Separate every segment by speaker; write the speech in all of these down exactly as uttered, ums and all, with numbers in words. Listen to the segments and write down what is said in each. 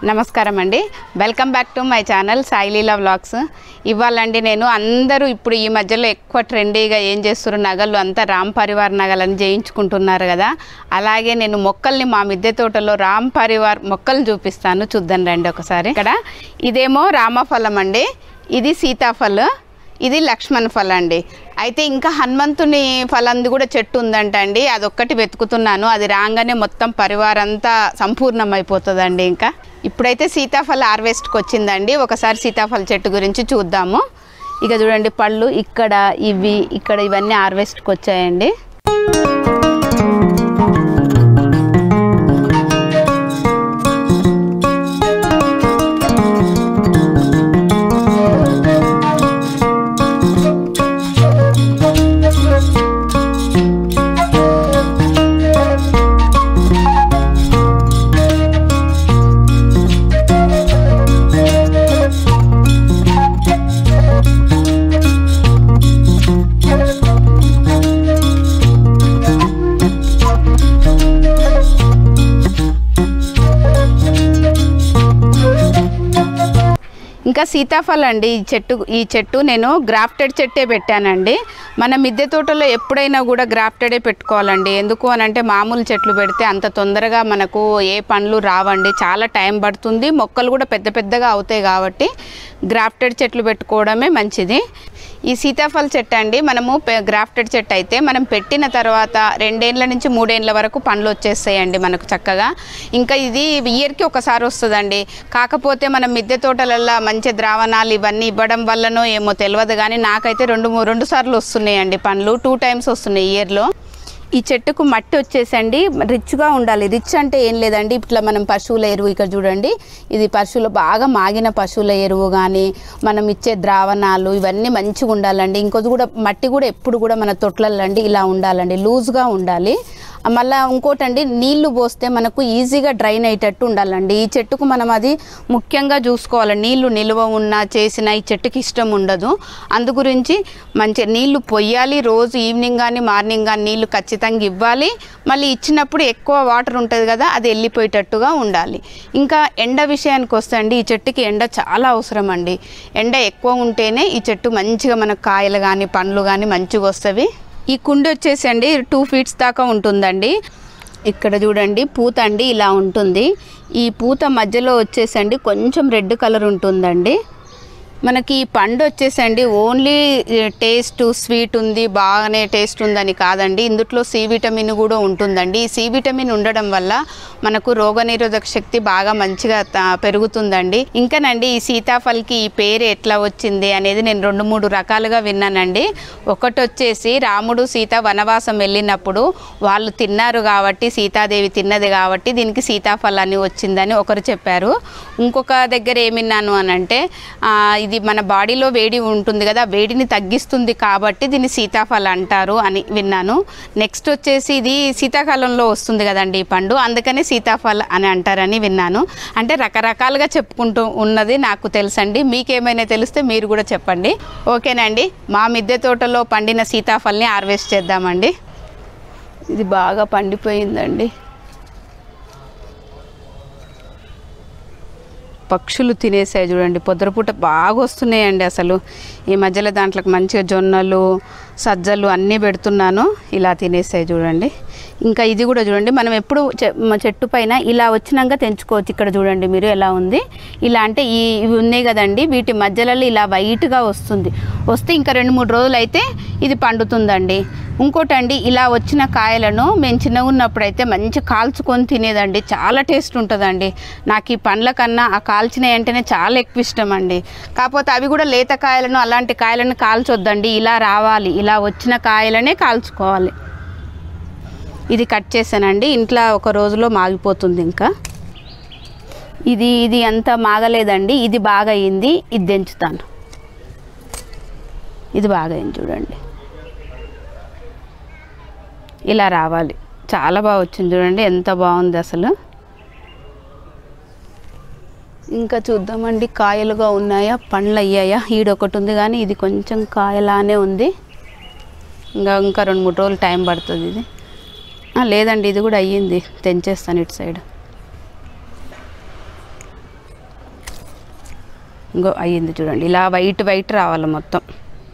Speaker 1: నమస్కారం అండి, welcome back to my channel Saileela vlogs. ఇవ్వాలండి నేను అందరూ ఇప్పుడు ఈ మధ్యలో ఎక్కువ ట్రెండీగా ఏం చేస్తున్నారు, నగలు అంతా రామ్ పరివార్ నగలని చేయించుకుంటున్నారు కదా. అలాగే నేను మొక్కల్ని మా మిద్దె తోటలో రామ్ పరివార్ మొక్కలు చూపిస్తాను, చూద్దాం రండి ఒకసారి. ఇక్కడ ఇదేమో రామఫలం అండి, ఇది సీతాఫల్, ఇది లక్ష్మణ్ ఫల్ అండి. అయితే ఇంకా హనుమంతుని ఫలంది కూడా చెట్టు ఉందంట అండి, అదొక్కటి వెతుకుతున్నాను. అది రాగానే మొత్తం పరివారంతా సంపూర్ణం అయిపోతుందండి. ఇంకా ఇప్పుడైతే సీతాఫల్ హార్వెస్ట్కి వచ్చిందండి. ఒకసారి సీతాఫల్ చెట్టు గురించి చూద్దాము. ఇక చూడండి, పళ్ళు ఇక్కడ ఇవి ఇక్కడ ఇవన్నీ హార్వెస్ట్కి వచ్చాయండి. ఇంకా సీతాఫల్ అండి, ఈ చెట్టు ఈ చెట్టు నేను గ్రాఫ్టెడ్ చెట్టే పెట్టానండి. మన మిద్దె తోటలో ఎప్పుడైనా కూడా గ్రాఫ్టెడే పెట్టుకోవాలండి. ఎందుకు అని అంటే మామూలు చెట్లు పెడితే అంత తొందరగా మనకు ఏ పండ్లు రావండి, చాలా టైం పడుతుంది, మొక్కలు కూడా పెద్ద పెద్దగా అవుతాయి. కాబట్టి గ్రాఫ్టెడ్ చెట్లు పెట్టుకోవడమే మంచిది. ఈ సీతాఫల్ చెట్టు అండి, మనము గ్రాఫ్టెడ్ చెట్టు అయితే మనం పెట్టిన తర్వాత రెండేళ్ల నుంచి మూడేళ్ల వరకు పండ్లు వచ్చేస్తాయండి మనకు చక్కగా. ఇంకా ఇది ఇయర్కి ఒకసారి వస్తుందండి. కాకపోతే మనం మిద్దె తోటలల్లో మంచి ద్రావణాలు ఇవన్నీ ఇవ్వడం వల్లనో ఏమో తెలియదు, కానీ నాకైతే రెండు రెండు సార్లు వస్తున్నాయండి పండ్లు, టూ టైమ్స్ వస్తున్నాయి ఇయర్లో. ఈ చెట్టుకు మట్టి వచ్చేసండి రిచ్గా ఉండాలి. రిచ్ అంటే ఏం లేదండి, ఇట్లా మనం పశువుల ఎరువు, ఇక్కడ చూడండి ఇది పశువులు బాగా మాగిన పశువుల ఎరువు కానీ మనం ఇచ్చే ద్రావణాలు ఇవన్నీ మంచిగా ఉండాలండి. ఇంకొకటి కూడా మట్టి కూడా ఎప్పుడు కూడా మన తొట్లల్లో అండి ఇలా ఉండాలండి, లూజ్గా ఉండాలి. మళ్ళీ ఇంకోటండి, నీళ్లు పోస్తే మనకు ఈజీగా డ్రైన్ అయ్యేటట్టు ఉండాలండి. ఈ చెట్టుకు మనం అది ముఖ్యంగా చూసుకోవాలి. నీళ్లు నిల్వ ఉన్నా చేసిన ఈ చెట్టుకి ఇష్టం ఉండదు. అందు గురించి మంచి నీళ్లు పొయ్యాలి, రోజు ఈవినింగ్ కానీ మార్నింగ్ కానీ నీళ్లు ఖచ్చితంగా ఇవ్వాలి. మళ్ళీ ఇచ్చినప్పుడు ఎక్కువ వాటర్ ఉంటుంది కదా, అది వెళ్ళిపోయేటట్టుగా ఉండాలి. ఇంకా ఎండ విషయానికి వస్తే అండి, ఈ చెట్టుకి ఎండ చాలా అవసరం అండి. ఎండ ఎక్కువ ఉంటేనే ఈ చెట్టు మంచిగా మనకు కాయలు కానీ పండ్లు కానీ మంచిగా వస్తాయి. ఈ కుండి వచ్చేసి అండి టూ ఫీట్స్ దాకా ఉంటుందండి. ఇక్కడ చూడండి పూత అండి ఇలా ఉంటుంది. ఈ పూత మధ్యలో వచ్చేసండి కొంచెం రెడ్ కలర్ ఉంటుందండి. మనకి ఈ పండు వచ్చేసండి ఓన్లీ టేస్ట్ స్వీట్ ఉంది, బాగానే టేస్ట్ ఉందని కాదండి, ఇందులో సి విటమిన్ కూడా ఉంటుందండి. ఈ సి విటమిన్ ఉండడం వల్ల మనకు రోగనిరోధక శక్తి బాగా మంచిగా పెరుగుతుందండి. ఇంకానండి ఈ సీతాఫల్కి ఈ పేరు ఎట్లా వచ్చింది అనేది నేను రెండు మూడు రకాలుగా విన్నానండి. ఒకటి వచ్చేసి రాముడు సీత వనవాసం వెళ్ళినప్పుడు వాళ్ళు తిన్నారు కాబట్టి, సీతాదేవి తిన్నది కాబట్టి దీనికి సీతాఫల్ అని వచ్చిందని ఒకరు చెప్పారు. ఇంకొక దగ్గర ఏమిన్నాను అని అంటే ఇది మన బాడీలో వేడి ఉంటుంది కదా, వేడిని తగ్గిస్తుంది కాబట్టి దీన్ని సీతాఫల్ అంటారు అని విన్నాను. నెక్స్ట్ వచ్చేసి ఇది శీతాకాలంలో వస్తుంది కదండి ఈ పండు, అందుకని సీతాఫల్ అని అంటారని విన్నాను. అంటే రకరకాలుగా చెప్పుకుంటూ ఉన్నది నాకు తెలుసండి. మీకేమైనా తెలిస్తే మీరు కూడా చెప్పండి. ఓకేనండి, మా మిద్దె తోటలో పండిన సీతాఫల్ని హార్వెస్ట్ చేద్దామండి. ఇది బాగా పండిపోయిందండి. పక్షులు తినేసాయి చూడండి, పొద్దురపూట బాగా వస్తున్నాయండి. అసలు ఈ మధ్యలో దాంట్లోకి మంచిగా జొన్నలు సజ్జలు అన్నీ పెడుతున్నాను, ఇలా తినేసాయి చూడండి. ఇంకా ఇది కూడా చూడండి, మనం ఎప్పుడు చెట్టు పైన ఇలా వచ్చినాక తెంచుకోవచ్చు. ఇక్కడ చూడండి మీరు ఎలా ఉంది, ఇలా అంటే ఈ ఇవి ఉన్నాయి కదండి, వీటి మధ్యలో ఇలా వైట్గా వస్తుంది. వస్తే ఇంకా రెండు మూడు రోజులు అయితే ఇది పండుతుందండి. ఇంకోటండి, ఇలా వచ్చిన కాయలను మేము చిన్నగా ఉన్నప్పుడు అయితే మంచి కాల్చుకొని తినేదండి, చాలా టేస్ట్ ఉంటుందండి. నాకు ఈ పండ్ల కన్నా ఆ కాల్చినవి అంటేనే చాలా ఎక్కువ ఇష్టం అండి. కాకపోతే అవి కూడా లేత కాయలను అలాంటి కాయలను కాల్చొద్దండి, ఇలా రావాలి, ఇలా వచ్చిన కాయలనే కాల్చుకోవాలి. ఇది కట్ చేశానండి, ఇంట్లో ఒక రోజులో మాగిపోతుంది. ఇంకా ఇది ఇది అంత మాగలేదండి, ఇది బాగా అయింది, ఇది దించుతాను. ఇది బాగా అయింది చూడండి, ఇలా రావాలి, చాలా బాగా వచ్చింది చూడండి, ఎంత బాగుంది అసలు. ఇంకా చూద్దామండి కాయలుగా ఉన్నాయా పండ్లు అయ్యాయా. ఈడొకటి ఉంది కానీ ఇది కొంచెం కాయలానే ఉంది. ఇంకా ఇంకా రెండు మూడు రోజులు టైం పడుతుంది ఇది. లేదండి ఇది కూడా అయ్యింది, తెంచేస్తాను ఇటు సైడ్. ఇంకో అయ్యింది చూడండి, ఇలా వైట్ వైట్ రావాలి మొత్తం.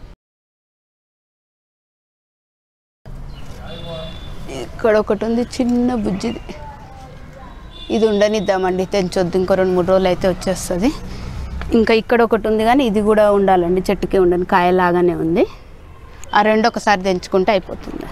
Speaker 1: ఇక్కడ ఒకటి ఉంది చిన్న బుజ్జిది, ఇది ఉండనిద్దామండి, తెంచొద్దు, ఇంకో రెండు మూడు రోజులు అయితే వచ్చేస్తుంది. ఇంకా ఇక్కడ ఒకటి ఉంది కానీ ఇది కూడా ఉండాలండి, చెట్టుకే ఉండని కాయలాగానే ఉంది. ఆ రెండు ఒకసారి తెంచుకుంటే అయిపోతుంది.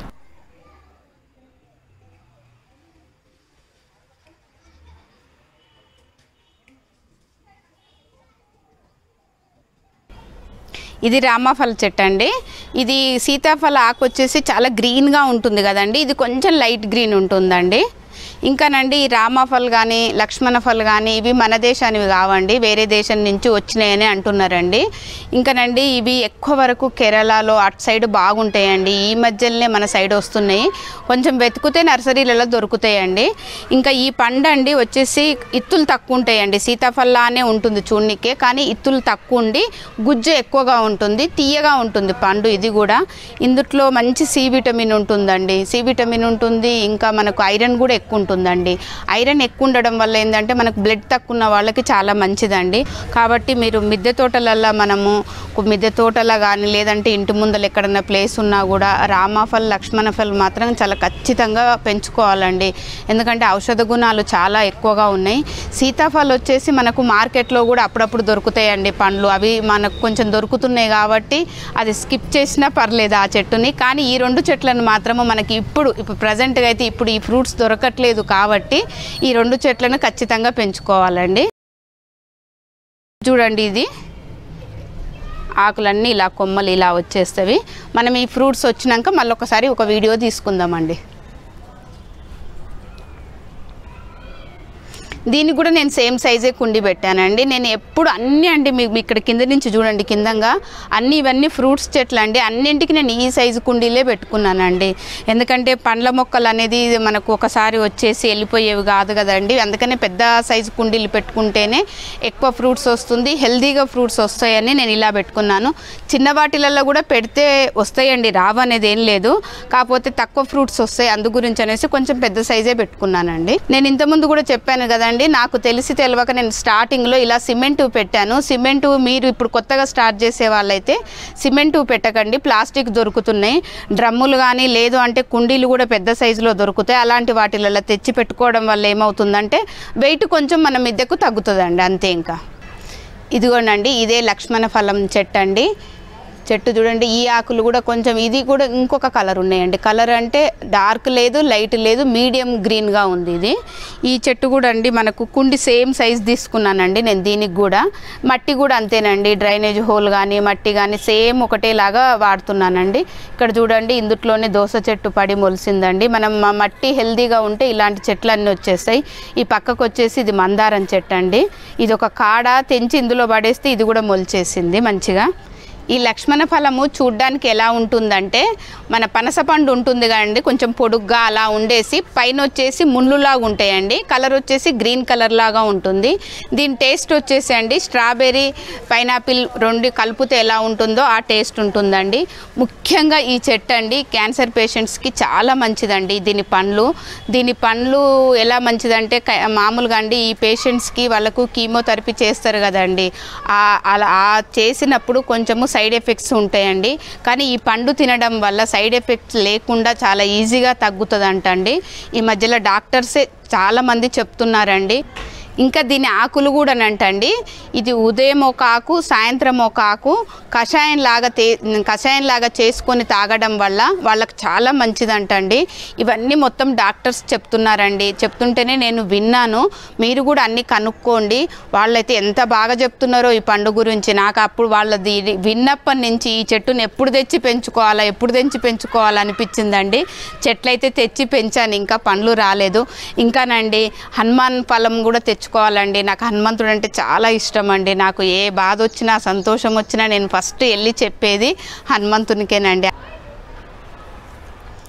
Speaker 1: ఇది రామఫల చెట్టు అండి. ఇది సీతాఫల ఆకు వచ్చేసి చాలా గ్రీన్గా ఉంటుంది కదండి, ఇది కొంచెం లైట్ గ్రీన్ ఉంటుందండి. ఇంకానండి ఈ రామఫల్ కానీ లక్ష్మణ ఫల్ కానీ ఇవి మన దేశానివి కావండి, వేరే దేశం నుంచి వచ్చినాయని అంటున్నారండి. ఇంకానండి ఇవి ఎక్కువ వరకు కేరళలో అటు సైడ్ బాగుంటాయండి, ఈ మధ్యలోనే మన సైడ్ వస్తున్నాయి, కొంచెం వెతుకుతే నర్సరీలలో దొరుకుతాయండి. ఇంకా ఈ పండు అండి వచ్చేసి ఇత్తులు తక్కువ ఉంటాయండి, సీతాఫల్లానే ఉంటుంది చూడనికే, కానీ ఇత్తులు తక్కువ ఉండి గుజ్జు ఎక్కువగా ఉంటుంది, తీయగా ఉంటుంది పండు. ఇది కూడా ఇందుట్లో మంచి సి విటమిన్ ఉంటుందండి, సి విటమిన్ ఉంటుంది. ఇంకా మనకు ఐరన్ కూడా ఎక్కువ ఉంటుందండి. ఐరన్ ఎక్కువ ఉండడం వల్ల ఏంటంటే మనకు బ్లడ్ తక్కువ ఉన్న వాళ్ళకి చాలా మంచిదండి. కాబట్టి మీరు మిద్దె తోటలల్లో మనము మిద్దె తోటలో కానీ లేదంటే ఇంటి ముందర ఎక్కడన్నా ప్లేస్ ఉన్నా కూడా రామఫల్ లక్ష్మణ ఫల్ మాత్రం చాలా ఖచ్చితంగా పెంచుకోవాలండి, ఎందుకంటే ఔషధ గుణాలు చాలా ఎక్కువగా ఉన్నాయి. సీతాఫల్ వచ్చేసి మనకు మార్కెట్లో కూడా అప్పుడప్పుడు దొరుకుతాయండి పండ్లు, అవి మనకు కొంచెం దొరుకుతున్నాయి కాబట్టి అది స్కిప్ చేసినా పర్లేదు ఆ చెట్టుని. కానీ ఈ రెండు చెట్లను మాత్రము మనకి ఇప్పుడు ఇప్పుడు ప్రజెంట్గా అయితే ఇప్పుడు ఈ ఫ్రూట్స్ దొరకట్లేదు కాబట్టి ఈ రెండు చెట్లను ఖచ్చితంగా పెంచుకోవాలండి. చూడండి ఇది ఆకులన్నీ ఇలా కొమ్మలు ఇలా వచ్చేస్తవి. మనం ఈ ఫ్రూట్స్ వచ్చినాక మళ్ళీ ఒకసారి ఒక వీడియో తీసుకుందామండి. దీనికి కూడా నేను సేమ్ సైజే కుండి పెట్టానండి. నేను ఎప్పుడు అన్నీ అండి మీకు ఇక్కడ కింద నుంచి చూడండి, కిందంగా అన్నీ ఇవన్నీ ఫ్రూట్స్ చెట్లు అండి, అన్నింటికి నేను ఈ సైజు కుండీలే పెట్టుకున్నానండి. ఎందుకంటే పండ్ల మొక్కలు అనేది మనకు ఒకసారి వచ్చేసి వెళ్ళిపోయేవి కాదు కదండి, అందుకనే పెద్ద సైజు కుండీలు పెట్టుకుంటేనే ఎక్కువ ఫ్రూట్స్ వస్తుంది, హెల్తీగా ఫ్రూట్స్ వస్తాయని నేను ఇలా పెట్టుకున్నాను. చిన్న వాటిలలో కూడా పెడితే వస్తాయండి, రావు అనేది ఏం లేదు, కాకపోతే తక్కువ ఫ్రూట్స్ వస్తాయి, అందు గురించి అనేసి కొంచెం పెద్ద సైజే పెట్టుకున్నానండి. నేను ఇంతకుముందు కూడా చెప్పాను కదండి, నాకు తెలిసి తెలియక నేను స్టార్టింగ్లో ఇలా సిమెంట్ పెట్టాను. సిమెంటు మీరు ఇప్పుడు కొత్తగా స్టార్ట్ చేసే వాళ్ళైతే సిమెంటు పెట్టకండి, ప్లాస్టిక్ దొరుకుతున్నాయి, డ్రమ్ములు కానీ లేదు అంటే కుండీలు కూడా పెద్ద సైజులో దొరుకుతాయి, అలాంటి వాటిలలో తెచ్చి పెట్టుకోవడం వల్ల ఏమవుతుందంటే వెయిట్ కొంచెం మన మిద్దెకు తగ్గుతుందండి, అంతే. ఇంకా ఇదిగోనండి ఇదే లక్ష్మణ ఫలం చెట్టు అండి. చెట్టు చూడండి, ఈ ఆకులు కూడా కొంచెం ఇది కూడా ఇంకొక కలర్ ఉన్నాయండి, కలర్ అంటే డార్క్ లేదు లైట్ లేదు మీడియం గ్రీన్గా ఉంది ఇది. ఈ చెట్టు కూడా అండి మనకు కుండి సేమ్ సైజ్ తీసుకున్నానండి నేను, దీనికి కూడా మట్టి కూడా అంతేనండి, డ్రైనేజ్ హోల్ కానీ మట్టి కానీ సేమ్ ఒకటేలాగా వాడుతున్నానండి. ఇక్కడ చూడండి ఇందుట్లోనే దోస చెట్టు పడి మొలిసిందండి. మనం మట్టి హెల్తీగా ఉంటే ఇలాంటి చెట్లు అన్నీ వచ్చేస్తాయి. ఈ పక్కకు వచ్చేసి ఇది మందారం చెట్టు అండి, ఇది ఒక కాడ తెంచి ఇందులో పడేస్తే ఇది కూడా మొలిచేసింది మంచిగా. ఈ లక్ష్మణ ఫలము చూడ్డానికి ఎలా ఉంటుందంటే మన పనసపండు ఉంటుంది కదండి, కొంచెం పొడుగ్గా అలా ఉండేసి పైన వచ్చేసి ముళ్ళులాగా ఉంటాయండి, కలర్ వచ్చేసి గ్రీన్ కలర్ లాగా ఉంటుంది. దీని టేస్ట్ వచ్చేసి అండి స్ట్రాబెర్రీ పైనాపిల్ రెండు కలిపితే ఎలా ఉంటుందో ఆ టేస్ట్ ఉంటుందండి. ముఖ్యంగా ఈ చెట్టు అండి క్యాన్సర్ పేషెంట్స్కి చాలా మంచిదండి. దీని పండ్లు దీని పండ్లు ఎలా మంచిదంటే మామూలుగా అండి ఈ పేషెంట్స్కి వాళ్ళకు కీమోథెరపీ చేస్తారు కదండి, అలా చేసినప్పుడు కొంచెము సైడ్ ఎఫెక్ట్స్ ఉంటాయండి, కానీ ఈ పండు తినడం వల్ల సైడ్ ఎఫెక్ట్స్ లేకుండా చాలా ఈజీగా తగ్గుతుందంటండి. ఈ మధ్యలో డాక్టర్సే చాలామంది చెప్తున్నారండి. ఇంకా దీని ఆకులు కూడా అంటండి, ఇది ఉదయం ఒక ఆకు సాయంత్రం ఒక ఆకు కషాయం లాగా తే కషాయం లాగా చేసుకొని తాగడం వల్ల వాళ్ళకి చాలా మంచిదంటండి. ఇవన్నీ మొత్తం డాక్టర్స్ చెప్తున్నారండి, చెప్తుంటేనే నేను విన్నాను, మీరు కూడా అన్నీ కనుక్కోండి. వాళ్ళైతే ఎంత బాగా చెప్తున్నారో ఈ పండు గురించి. నాకు అప్పుడు వాళ్ళది విన్నప్పటి నుంచి ఈ చెట్టును ఎప్పుడు తెచ్చి పెంచుకోవాలా ఎప్పుడు తెచ్చి పెంచుకోవాలనిపించిందండి. చెట్లయితే తెచ్చి పెంచాను, ఇంకా పండ్లు రాలేదు. ఇంకానండి హనుమాన్ ఫలం కూడా తెచ్చు తెచ్చుకోవాలండి. నాకు హనుమంతుడు అంటే చాలా ఇష్టం అండి. నాకు ఏ బాధ వచ్చినా సంతోషం వచ్చినా నేను ఫస్ట్ వెళ్ళి చెప్పేది హనుమంతునికేనండి.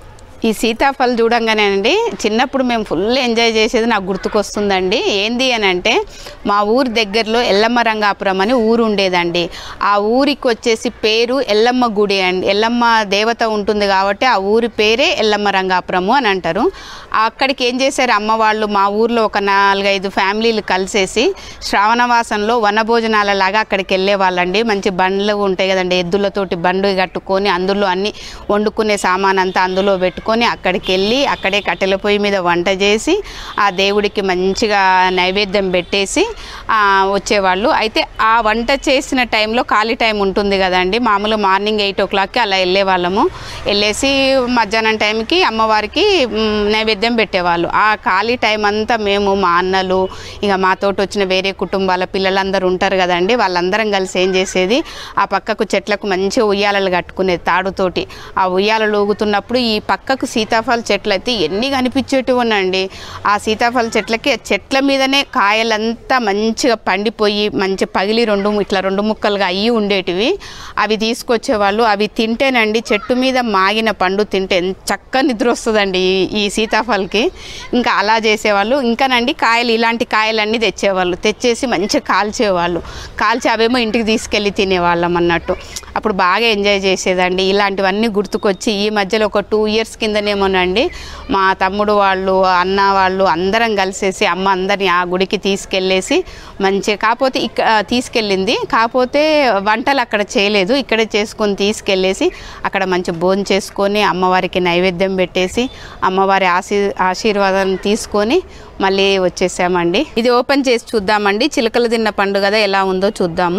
Speaker 1: ఈ సీతాఫల్ చూడంగానే అండి చిన్నప్పుడు మేము ఫుల్ ఎంజాయ్ చేసేది నాకు గుర్తుకొస్తుందండి. ఏంది అని అంటే మా ఊరి దగ్గరలో ఎల్లమ్మ రంగాపురం అని ఊరు ఉండేదండి. ఆ ఊరికి వచ్చేసి పేరు ఎల్లమ్మ గుడి అండి. ఎల్లమ్మ దేవత ఉంటుంది కాబట్టి ఆ ఊరి పేరే ఎల్లమ్మ రంగాపురము అని అంటారు. అక్కడికి ఏం చేశారు అమ్మ వాళ్ళు, మా ఊర్లో ఒక నాలుగైదు ఫ్యామిలీలు కలిసేసి శ్రావణవాసంలో వనభోజనాల లాగా అక్కడికి వెళ్ళే వాళ్ళండి. మంచి బండ్లు ఉంటాయి కదండి, ఎద్దులతోటి బండ్లు కట్టుకొని అందులో అన్ని వండుకునే సామాన్ అంతా అందులో పెట్టుకొని అక్కడికి వెళ్ళి అక్కడే కట్టెల పొయ్యి మీద వంట చేసి ఆ దేవుడికి మంచిగా నైవేద్యం పెట్టేసి వచ్చేవాళ్ళు. అయితే ఆ వంట చేసిన టైంలో ఖాళీ టైం ఉంటుంది కదండి, మామూలు మార్నింగ్ ఎయిట్ ఓ క్లాక్కి అలా వెళ్ళే వాళ్ళము. వెళ్ళేసి మధ్యాహ్నం టైంకి అమ్మవారికి నైవేద్యం పెట్టేవాళ్ళు. ఆ ఖాళీ టైం అంతా మేము మా అన్నలు ఇక మాతోటి వచ్చిన వేరే కుటుంబాల పిల్లలందరూ ఉంటారు కదండి, వాళ్ళందరం కలిసి ఏం చేసేది ఆ పక్కకు చెట్లకు మంచి ఉయ్యాలలు కట్టుకునేది తాడుతోటి. ఆ ఉయ్యాలలు ఊగుతున్నప్పుడు ఈ పక్కకు సీతాఫల చెట్లు అయితే ఎన్ని కనిపించేటివనండి. ఆ సీతాఫల చెట్లకి చెట్ల మీదనే కాయలంతా మంచిగా పండిపోయి మంచి పగిలి రెండు ఇట్లా రెండు ముక్కలుగా అయ్యి ఉండేటివి. అవి తీసుకొచ్చేవాళ్ళు. అవి తింటేనండి చెట్టు మీద మాగిన పండు తింటే చక్కగా నిద్ర వస్తుందండి ఈ సీతాఫలకి. ఇంకా అలా చేసేవాళ్ళు. ఇంకానండి కాయలు ఇలాంటి కాయలన్నీ తెచ్చేవాళ్ళు, తెచ్చేసి మంచిగా కాల్చేవాళ్ళు. కాల్చి అవేమో ఇంటికి తీసుకెళ్ళి తినేవాళ్ళం అన్నట్టు. అప్పుడు బాగా ఎంజాయ్ చేసేదండి. ఇలాంటివన్నీ గుర్తుకొచ్చి ఈ మధ్యలో ఒక టూ ఇయర్స్ కిందనేమోనండి మా తమ్ముడు వాళ్ళు అన్న వాళ్ళు అందరం కలిసేసి అమ్మ అందరిని ఆ గుడికి తీసుకెళ్ళేసి మంచిగా, కాకపోతే ఇక్క తీసుకెళ్ళింది కాకపోతే వంటలు అక్కడ చేయలేదు, ఇక్కడే చేసుకొని తీసుకెళ్ళేసి అక్కడ మంచి భోజనం చేసుకొని అమ్మవారికి నైవేద్యం పెట్టేసి అమ్మవారి ఆశీ ఆశీర్వాదం తీసుకొని మళ్ళీ వచ్చేసామండి. ఇది ఓపెన్ చేసి చూద్దామండి. చిలుకలు తిన్న పండు కదా ఎలా ఉందో చూద్దాము.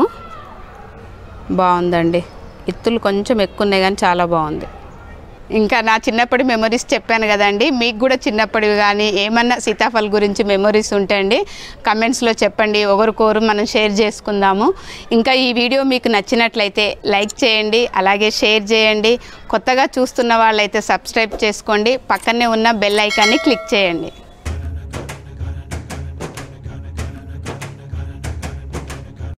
Speaker 1: బాగుందండి, ఇత్తులు కొంచెం ఎక్కువ ఉన్నాయి కానీ చాలా బాగుంది. ఇంకా నా చిన్నప్పటి మెమరీస్ చెప్పాను కదండి, మీకు కూడా చిన్నప్పటివి కానీ ఏమన్నా సీతాఫల్ గురించి మెమరీస్ ఉంటే అండి కమెంట్స్లో చెప్పండి, ఒకరికొకరు మనం షేర్ చేసుకుందాము. ఇంకా ఈ వీడియో మీకు నచ్చినట్లయితే లైక్ చేయండి, అలాగే షేర్ చేయండి. కొత్తగా చూస్తున్న వాళ్ళైతే సబ్స్క్రైబ్ చేసుకోండి, పక్కనే ఉన్న బెల్ ఐకాన్ని క్లిక్ చేయండి.